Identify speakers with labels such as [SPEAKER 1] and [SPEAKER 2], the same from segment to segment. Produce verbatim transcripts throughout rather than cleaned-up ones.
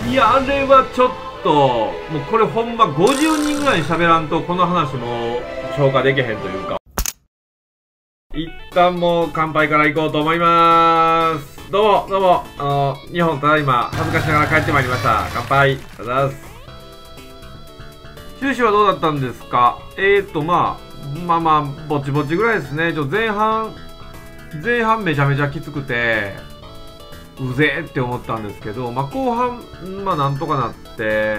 [SPEAKER 1] いや、あれはちょっと、もうこれほんまごじゅうにんぐらい喋らんとこの話も消化できへんというか。一旦もう乾杯から行こうと思いまーす。どうも、どうも、あの、日本ただいま恥ずかしながら帰ってまいりました。乾杯。ありがとうございます。収支はどうだったんですか？えーと、まあ、まあまあ、ぼちぼちぐらいですね。ちょ前半、前半めちゃめちゃきつくて、うぜーって思ったんですけど、まあ後半、まあなんとかなって、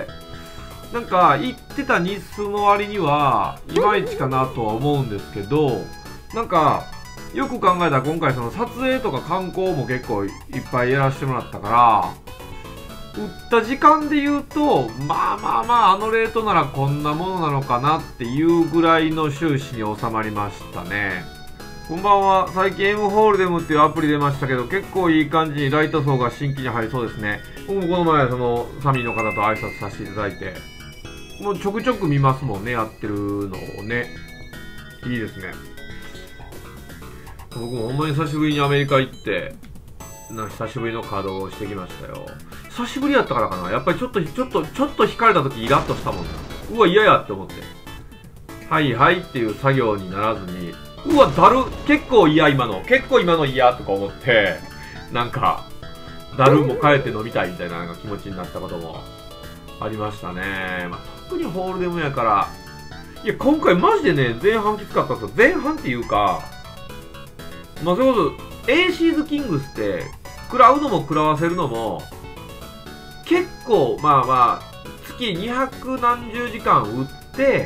[SPEAKER 1] なんか言ってた日数の割には、いまいちかなとは思うんですけど、なんか、よく考えたら今回その撮影とか観光も結構いっぱいやらせてもらったから、打った時間で言うと、まあまあまああのレートならこんなものなのかなっていうぐらいの収支に収まりましたね。こんばんは。最近 M ホールデムっていうアプリ出ましたけど、結構いい感じにライト層が新規に入りそうですね。僕もこの前そのサミーの方と挨拶させていただいて、もうちょくちょく見ますもんね、やってるのをね。いいですね。僕もほんまに久しぶりにアメリカ行って、な久しぶりの稼働をしてきましたよ。久しぶりやったからかな。やっぱりちょっと、ちょっと、ちょっと引かれた時イラッとしたもんな。うわ、嫌やって思って。はいはいっていう作業にならずに、うわ、だる、結構嫌今の。結構今の嫌とか思って、なんか、だるも帰って飲みたいみたいななんか気持ちになったこともありましたね。まあ、特にホールデムやから、いや、今回マジでね、前半きつかったんですよ。前半っていうか、まあ、それこそ、エーシーズキングスって、食らうのも食らわせるのも、結構、まあまあ、月にひゃくなんじゅうじかん売って、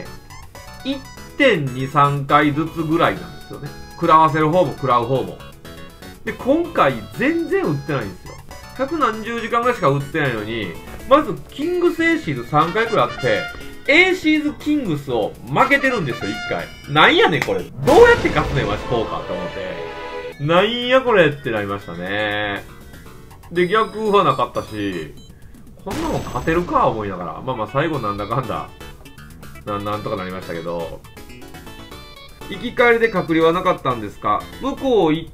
[SPEAKER 1] いってんにさんかいずつぐらいなんですよね。食らわせる方も食らう方も。で、今回全然売ってないんですよ。百何十時間ぐらいしか売ってないのに、まず、キングスエーシーズさんかいくらいあって、エーシーズキングスを負けてるんですよ、いっかい。なんやねん、これ。どうやって勝つねん、わし、ポーカーって思って。なんやこれってなりましたね。で、逆はなかったし、こんなもん勝てるか思いながら。まあまあ最後なんだかんだ、な、なんとかなりましたけど。行き帰りで隔離はなかったんですか？向こう行って、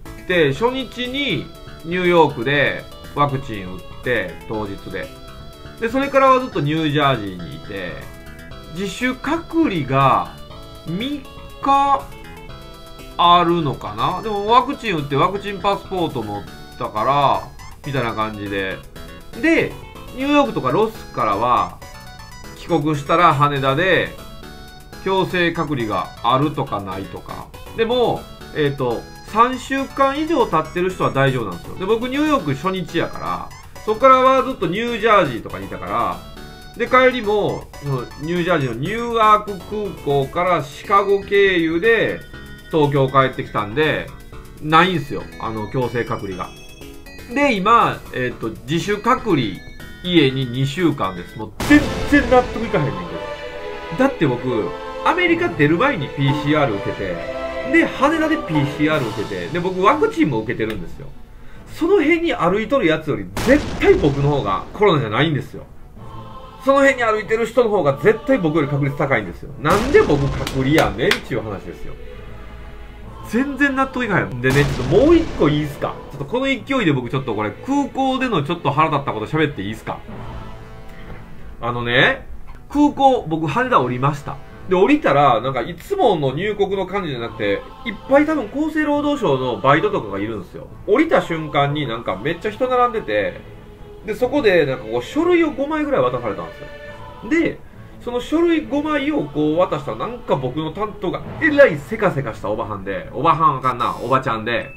[SPEAKER 1] 初日にニューヨークでワクチン打って、当日で。で、それからはずっとニュージャージーにいて、自主隔離がみっか、あるのかな。でもワクチン打ってワクチンパスポート持ったから、みたいな感じで。で、ニューヨークとかロスからは、帰国したら羽田で、強制隔離があるとかないとか。でも、えっと、さんしゅうかん以上経ってる人は大丈夫なんですよ。で、僕ニューヨーク初日やから、そこからはずっとニュージャージーとかにいたから、で、帰りも、そのニュージャージーのニューアーク空港からシカゴ経由で、東京帰ってきたんで、ないんすよ。あの、強制隔離が。で、今、えっと、自主隔離、家ににしゅうかんです。もう全然納得いかへんねんけど。だって僕、アメリカ出る前に ピーシーアール 受けて、で、羽田で ピーシーアール 受けて、で、僕ワクチンも受けてるんですよ。その辺に歩いとるやつより、絶対僕の方がコロナじゃないんですよ。その辺に歩いてる人の方が絶対僕より確率高いんですよ。なんで僕隔離やねんっていう話ですよ。全然納得いかへん。でね、ちょっともう一個いいっすか？ちょっとこの勢いで僕ちょっとこれ空港でのちょっと腹立ったこと喋っていいっすか？あのね、空港、僕羽田降りました。で、降りたら、なんかいつもの入国の感じじゃなくて、いっぱい多分厚生労働省のバイトとかがいるんですよ。降りた瞬間になんかめっちゃ人並んでて、で、そこでなんかこう書類をごまいぐらい渡されたんですよ。で、その書類ごまいをこう渡したらなんか僕の担当がえらいせかせかしたおばはんで、おばはんあかんな、おばちゃんで、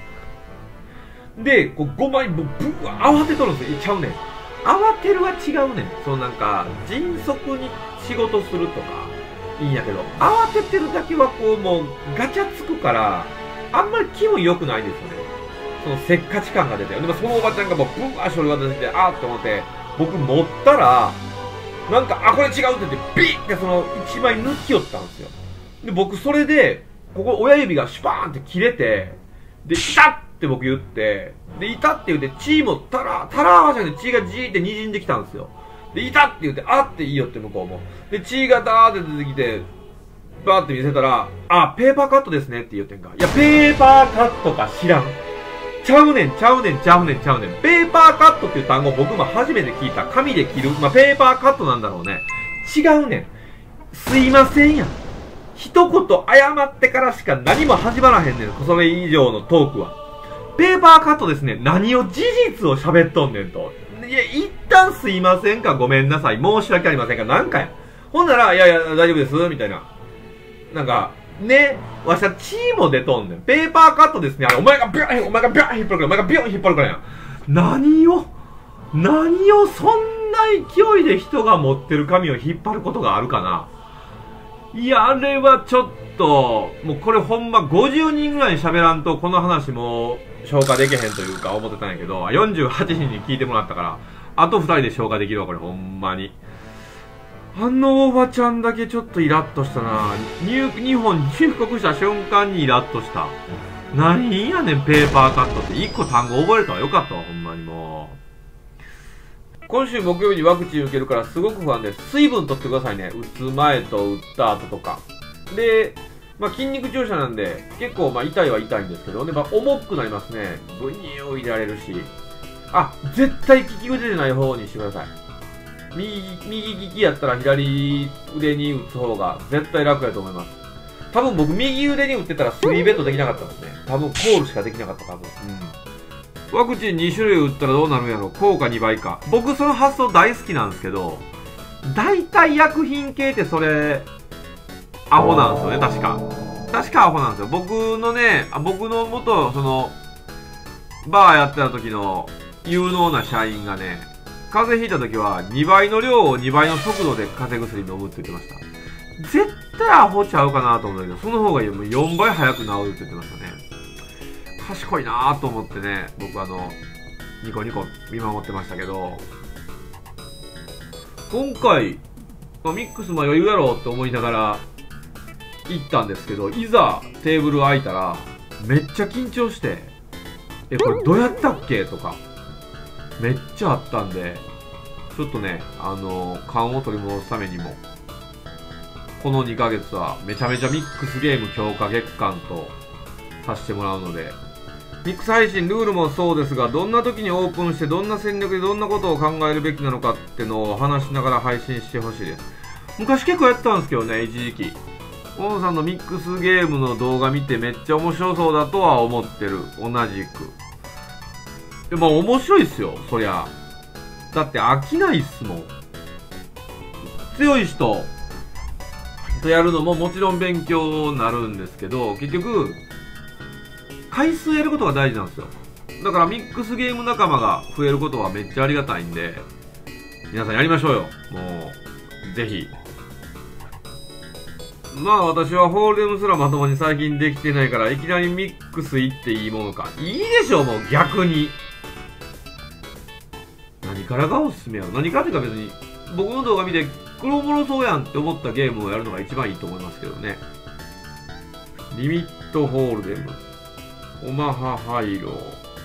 [SPEAKER 1] で、こうごまいぶぶわ慌てとるんですよ。いっちゃうねん。慌てるは違うねん。そのなんか、迅速に仕事するとか、いいんやけど、慌ててるだけはこうもうガチャつくから、あんまり気分良くないんですよね。そのせっかち感が出て。でもそのおばちゃんがもうブワー書類渡して、あーって思って、僕持ったら、なんか、あ、これ違うって言って、ビーってその一枚抜きよったんですよ。で、僕それで、ここ親指がシュパーンって切れて、で、痛っって僕言って、で、痛って言って、血もタラー、タラーじゃなくて血がジーって滲んできたんですよ。で、痛って言って、あっていいよって向こうも。で、血がダーって出てきて、バーって見せたら、あ、ペーパーカットですねって言ってんか。いや、ペーパーカットか知らん。 ちゃうねん、ちゃうねん、ちゃうねん、ちゃうねん。ペーパーカットっていう単語僕も初めて聞いた。紙で切る。まあ、ペーパーカットなんだろうね。違うねん。すいませんやん。一言謝ってからしか何も始まらへんねん。それ以上のトークは。ペーパーカットですね。何を事実を喋っとんねんと。いや、一旦すいませんか、ごめんなさい。申し訳ありませんか、なんかや。ほんなら、いやいや、大丈夫です、みたいな。なんか、ね、わしは血も出とんねん。ペーパーカットですね。あれ、お前がビョン、お前がビョン引っ張るから、お前がビョン引っ張るからや。何を、何をそんな勢いで人が持ってる紙を引っ張ることがあるかな。いや、あれはちょっと、もうこれほんまごじゅうにんぐらいに喋らんと、この話も消化できへんというか思ってたんやけど、よんじゅうはちにんに聞いてもらったから、あとふたりで消化できるわ、これほんまに。あのおばちゃんだけちょっとイラッとしたな。入日本に入国した瞬間にイラッとした。何やねん、ペーパーカットって。一個単語覚えたわ。よかったわ、ほんまにもう。今週木曜日にワクチン受けるからすごく不安です。水分取ってくださいね。打つ前と打った後とか。で、まあ、筋肉注射なんで、結構まあ痛いは痛いんですけどね、まあ、重くなりますね。ブニュー入れられるし。あ、絶対利き腕じゃない方にしてください。右、右利きやったら左腕に打つ方が絶対楽やと思います。多分僕右腕に打ってたらスリーベッドできなかったですね。多分コールしかできなかった、多分。うん。ワクチンに種類打ったらどうなるんやろ、効果にばいか。僕その発想大好きなんですけど、大体薬品系ってそれ、アホなんですよね、確か。確かアホなんですよ。僕のね、僕の元、その、バーやってた時の有能な社員がね、風邪ひいた時はにばいの量をにばいの速度で風邪薬飲むって言ってました。絶対アホちゃうかなと思うんだけど、その方がよんばい早く治るって言ってましたね。賢いなぁと思ってね、僕あの、ニコニコ見守ってましたけど、今回、まあ、ミックスも余裕やろうって思いながら行ったんですけど、いざテーブル空いたら、めっちゃ緊張して、え、これどうやったっけとか、めっちゃあったんで、ちょっとね、あのー、勘を取り戻すためにも、このにかげつはめちゃめちゃミックスゲーム強化月間とさせてもらうので、ミックス配信ルールもそうですが、どんな時にオープンしてどんな戦略でどんなことを考えるべきなのかってのを話しながら配信してほしいです。昔結構やってたんですけどね、一時期。大野さんのミックスゲームの動画見てめっちゃ面白そうだとは思ってる。同じく。でも面白いっすよ、そりゃ。だって飽きないっすもん。強い人とやるのももちろん勉強になるんですけど、結局、回数やることが大事なんですよ。だからミックスゲーム仲間が増えることはめっちゃありがたいんで、皆さんやりましょうよ。もう、ぜひ。まあ私はホールデムすらまともに最近できてないから、いきなりミックス行っていいものか。いいでしょ、もう逆に。何からがおすすめやろ。何かっていうか別に、僕の動画見て、黒物そうやんって思ったゲームをやるのが一番いいと思いますけどね。リミットホールデム、オマハハイロ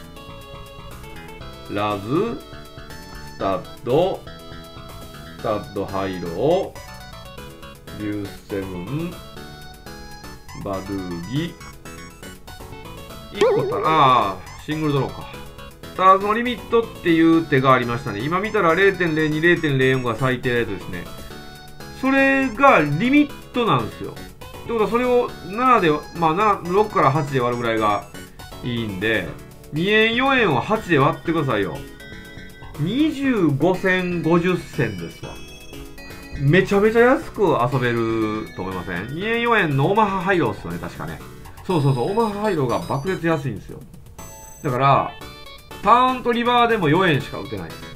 [SPEAKER 1] ー、ラズ、スタッド、スタッドハイロー、リューセブン、バドゥーギ、いっこたら、ああ、シングルドローか。スターズのリミットっていう手がありましたね。今見たら ゼロてんゼロに、ゼロてんゼロよん が最低レートですね。それがリミットなんですよ。ってことはそれをななで、まあろくからはちで割るぐらいがいいんで、にえんよえんをはちで割ってくださいよ。にじゅうごせんごじゅっせんですわ。めちゃめちゃ安く遊べると思いません？ に 円よえんのオマハハイローっすよね、確かね。そうそうそう、オマハハイローが爆裂安いんですよ。だから、ターンとリバーでもよえんしか打てないです。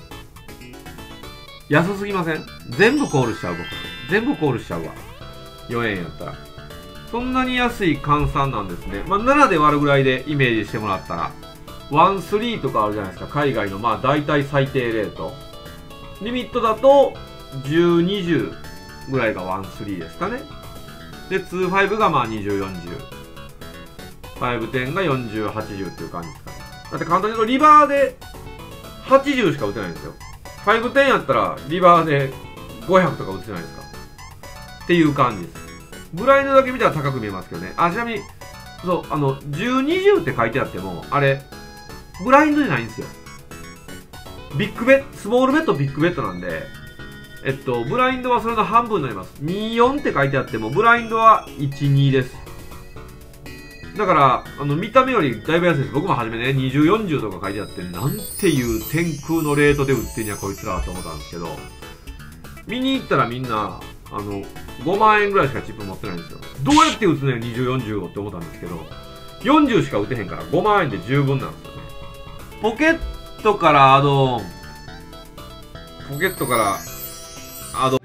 [SPEAKER 1] 安すぎません？全部コールしちゃう僕。全部コールしちゃうわ。よえんやったら。そんなに安い換算なんですね。まあ、ななで割るぐらいでイメージしてもらったら。ワンスリーとかあるじゃないですか。海外のまあ大体最低レート。リミットだとじゅう、にじゅうぐらいがワンスリーですかね。で、ツーファイブがまあにじゅう、よんじゅう。ファイブテンがよんじゅう、はちじゅうっていう感じですかね。だって簡単に言うとリバーではちじゅうしか打てないんですよ。ファイブテンやったらリバーでごひゃくとか打てないですかっていう感じです。ブラインドだけ見たら高く見えますけどね。あ、ちなみに、そう、あの、じゅう、にじゅうって書いてあっても、あれ、 ブラインドじゃないんですよ。ビッグベッド、スモールベッド、ビッグベッドなんで、えっと、ブラインドはそれの半分になります。にじゅうよんって書いてあっても、ブラインドはいちじゅうにです。だから、あの、見た目よりだいぶ安いです。僕も初めね、にじゅう、よんじゅうとか書いてあって、なんていう天空のレートで売ってんや、こいつらと思ったんですけど、見に行ったらみんな、あの、ごまん円ぐらいしかチップ持ってないんですよ。どうやって打つのよ、にじゅう、よんじゅうをって思ったんですけど、よんじゅうしか打てへんからごまん円で十分なんですよね。ポケットからアドオン。ポケットからアド